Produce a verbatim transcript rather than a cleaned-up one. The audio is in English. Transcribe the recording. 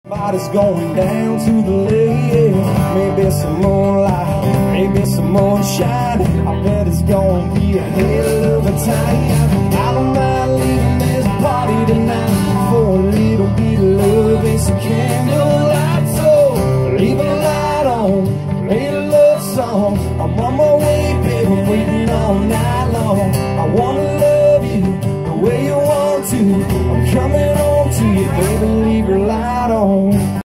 Body's going down to the lake. Maybe some moonlight, maybe some moonshine. I bet it's gonna be a hell of a time. I don't mind leaving this party tonight for a little bit of love and some candlelight. So leave a light on, play a love song. I'm on my way, baby, waiting all night long. I wanna